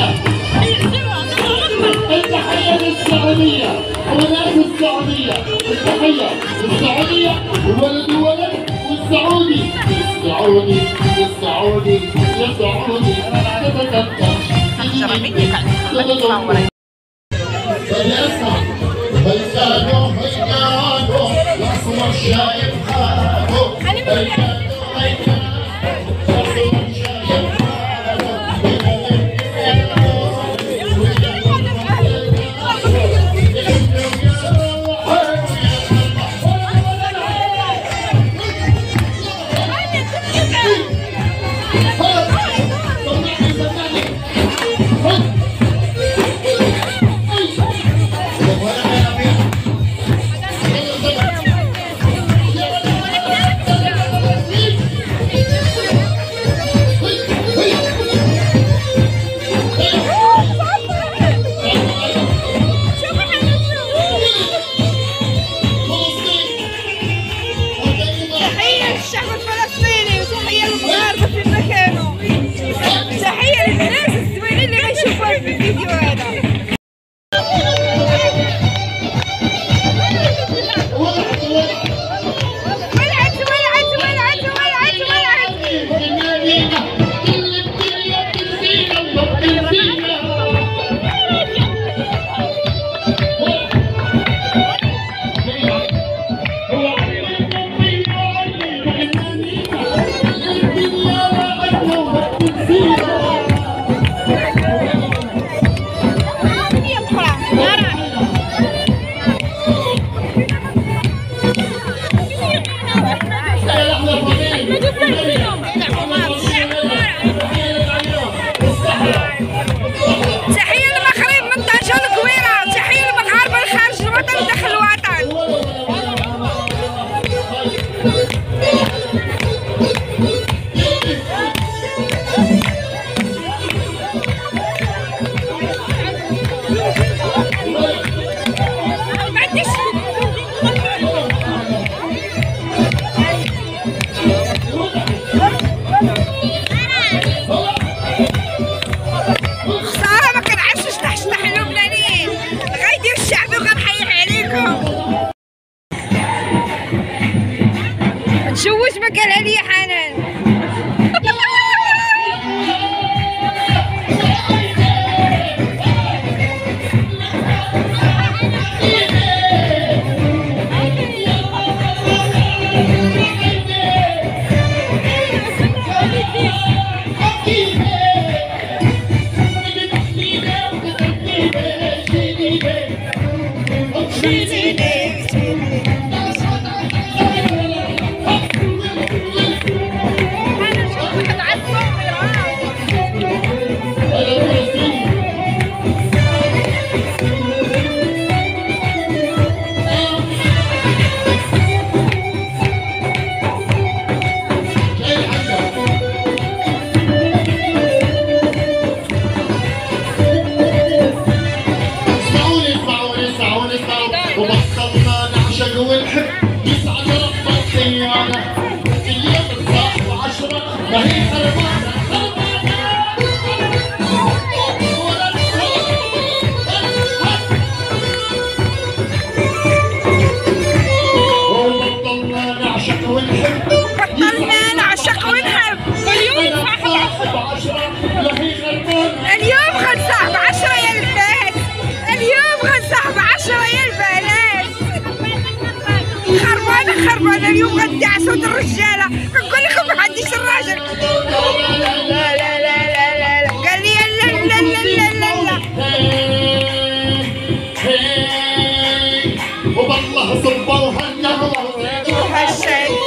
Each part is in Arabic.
التحية للسعودية وناس السعودية، التحية للسعودية ولد ولد والسعودي السعودي السعودي السعودي هيكانو هيكانو الأسمر شايف خانو هيكانو هيكانو شوش ما قالها لي حنان. وبطلنا نعشق ونحب يسعد ربك خيانا اليوم الصاح وعشرة ما هي خربانة وبطلنا نعشق ونحب بطلنا نعشق ونحب اليوم صاح بعشرة ما هي خربانة اليوم غنصاح ب10 يا البنات اليوم غنصاح ب10 يا البنات خربانة اليوم غندعس صوت الرجالة كنقول لكم ما عنديش الراجل لا لا لا لا لا قال لي لا لا لا لا لا وبالله صبوا وهنوا وهالشي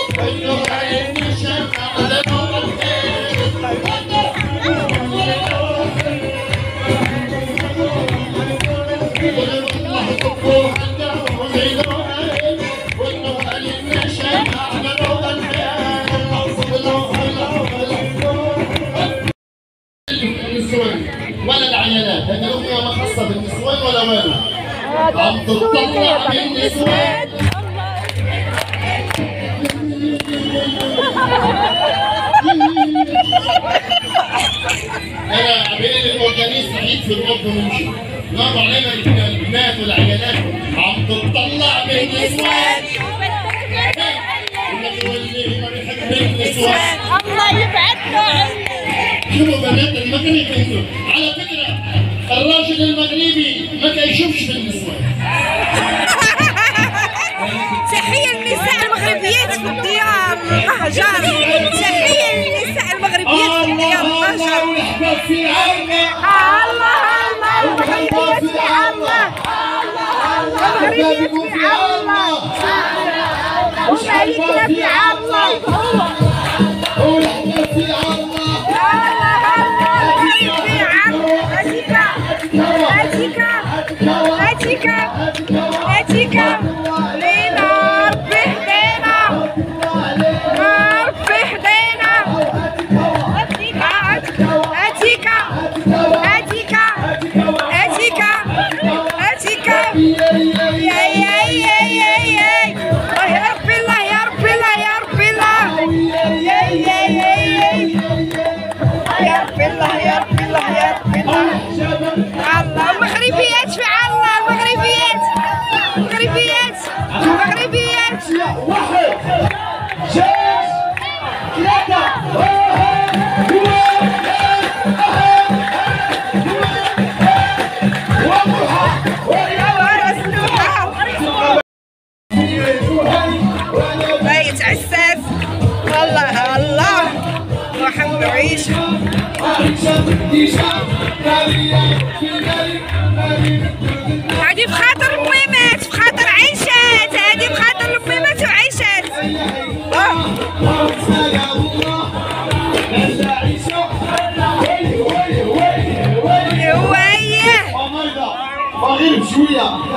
ولا العيالات، هذه الأغنية ما خاصة بالنسوان ولا والو. عم تطلع بالنسوان. انا بقيت الاورجانيست عيد في الاردن ومشي نار علينا البنات والعيالات عم تطلع بالنسوان واللي ما بيحب النسوان الله يبعد له. شوفوا بنات اللي ما كانوا يفهموا على فكره الراجل المغربي ما كان يشوفش بالنسوان. تحية للنساء المغربيات في الديار المهجر. تحية للنساء المغربيات في الديار المهجر. والحباب في الله الله المغربيات في الله. المغربيات في الله. ومالكنا في الله. والحباب في الله. المغربيات في الله. المغربيات المغربيات المغربيات. واحد جيش ثلاثة بايت عساس. الله الله محمد عيشه. هادي بخاطر الميمات بخاطر عيشات. هادي بخاطر الميمات وعيشات. شوية